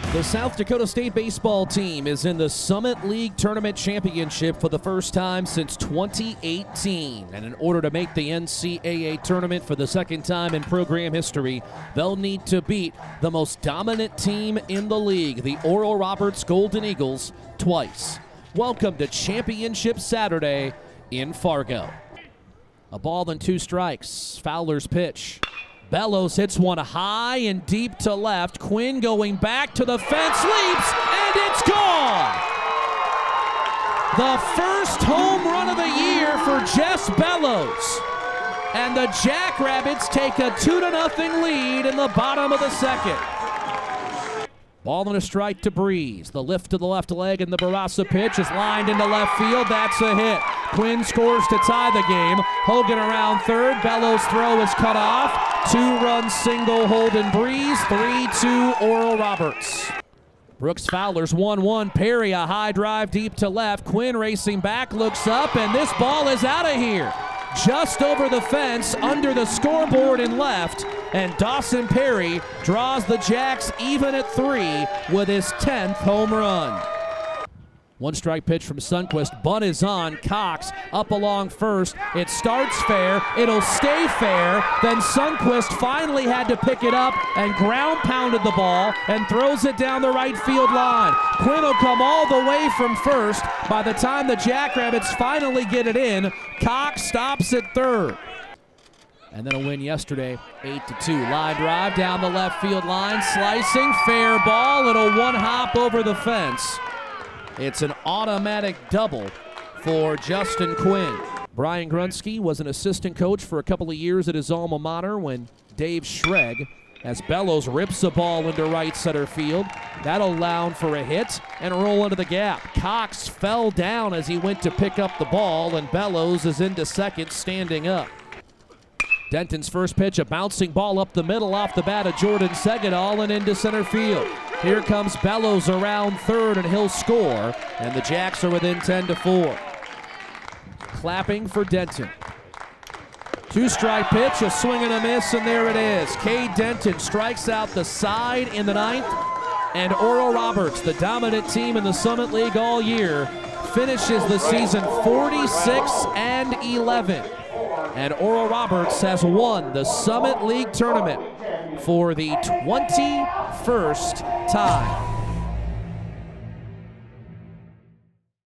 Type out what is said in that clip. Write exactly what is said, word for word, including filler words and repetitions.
The South Dakota State baseball team is in the Summit League Tournament Championship for the first time since twenty eighteen. And in order to make the N C double A tournament for the second time in program history, they'll need to beat the most dominant team in the league, the Oral Roberts Golden Eagles, twice. Welcome to Championship Saturday in Fargo. A ball and two strikes. Fowler's pitch. Bellows hits one high and deep to left. Quinn going back to the fence, leaps, and it's gone! The first home run of the year for Jess Bellows. And the Jackrabbits take a two to nothing lead in the bottom of the second. Ball and a strike to Breeze. The lift to the left leg and the Barraza pitch is lined into left field. That's a hit. Quinn scores to tie the game. Hogan around third. Bellows' throw is cut off. Two-run single Holden Breeze. three two Oral Roberts. Brooks Fowler's one one. Perry a high drive deep to left. Quinn racing back, looks up, and this ball is out of here. Just over the fence, under the scoreboard in left, and Dawson Perry draws the Jacks even at three with his tenth home run. One strike pitch from Sundquist. Bunt is on. Cox up along first. It starts fair. It'll stay fair. Then Sundquist finally had to pick it up and ground pounded the ball and throws it down the right field line. Quinn will come all the way from first. By the time the Jackrabbits finally get it in, Cox stops at third. And then a win yesterday, eight to two. Line drive down the left field line. Slicing, fair ball. It'll one hop over the fence. It's an automatic double for Justin Quinn. Brian Grunsky was an assistant coach for a couple of years at his alma mater when Dave Schreg, as Bellows rips a ball into right center field. That'll allow for a hit and roll into the gap. Cox fell down as he went to pick up the ball, and Bellows is into second standing up. Denton's first pitch, a bouncing ball up the middle off the bat of Jordan Segedal and into center field. Here comes Bellows around third, and he'll score, and the Jacks are within ten to four. Clapping for Denton. Two-strike pitch, a swing and a miss, and there it is. Cade Denton strikes out the side in the ninth, and Oral Roberts, the dominant team in the Summit League all year, finishes the season forty-six and eleven. And Oral Roberts has won the Summit League Tournament for the twenty-first time.